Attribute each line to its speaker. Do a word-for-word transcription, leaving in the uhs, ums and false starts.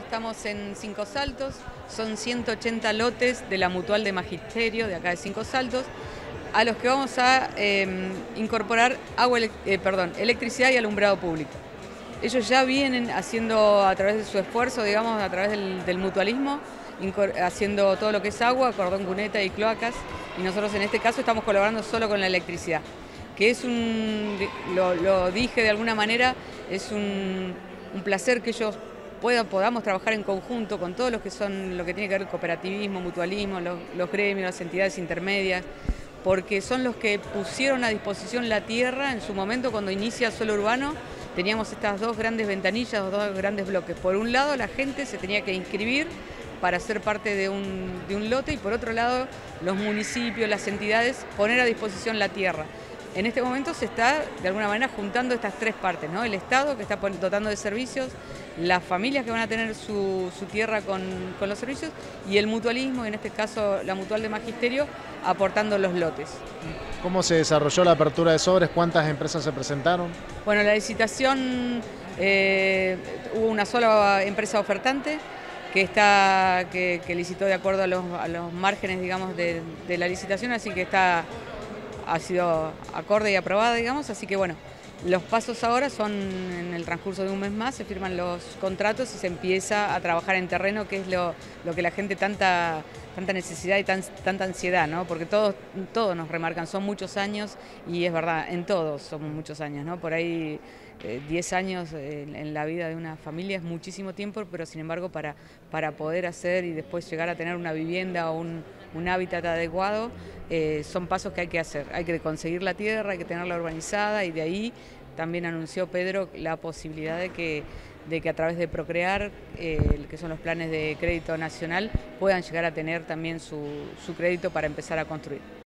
Speaker 1: estamos en Cinco Saltos, son ciento ochenta lotes de la Mutual de Magisterio de acá de Cinco Saltos, a los que vamos a eh, incorporar agua, eh, perdón, electricidad y alumbrado público. Ellos ya vienen haciendo a través de su esfuerzo, digamos, a través del, del mutualismo, haciendo todo lo que es agua, cordón cuneta y cloacas, y nosotros en este caso estamos colaborando solo con la electricidad, que es un, lo, lo dije de alguna manera, es un, un placer que ellos puedan, podamos trabajar en conjunto con todos los que son, lo que tiene que ver con cooperativismo, mutualismo, los, los gremios, las entidades intermedias, porque son los que pusieron a disposición la tierra en su momento cuando inicia Suelo Urbano. Teníamos estas dos grandes ventanillas, dos grandes bloques. Por un lado la gente se tenía que inscribir para ser parte de un, de un lote y por otro lado los municipios, las entidades, poner a disposición la tierra. En este momento se está de alguna manera juntando estas tres partes, ¿no? El Estado que está dotando de servicios, las familias que van a tener su, su tierra con, con los servicios y el mutualismo, en este caso la Mutual de Magisterio, aportando los lotes.
Speaker 2: ¿Cómo se desarrolló la apertura de sobres? ¿Cuántas empresas se presentaron?
Speaker 1: Bueno, la licitación, eh, hubo una sola empresa ofertante que, está, que, que licitó de acuerdo a los, a los márgenes, digamos, de, de la licitación, así que está... ha sido acorde y aprobada, digamos, así que bueno, los pasos ahora son en el transcurso de un mes más, se firman los contratos y se empieza a trabajar en terreno, que es lo, lo que la gente tanta, tanta necesidad y tan, tanta ansiedad, ¿no? Porque todos, todos nos remarcan, son muchos años y es verdad, en todos somos muchos años, ¿no? Por ahí eh, diez años en, en la vida de una familia es muchísimo tiempo, pero sin embargo para, para poder hacer y después llegar a tener una vivienda o un, un hábitat adecuado, eh, son pasos que hay que hacer. Hay que conseguir la tierra, hay que tenerla urbanizada y de ahí también anunció Pedro la posibilidad de que, de que a través de Procrear, eh, que son los planes de crédito nacional, puedan llegar a tener también su, su crédito para empezar a construir.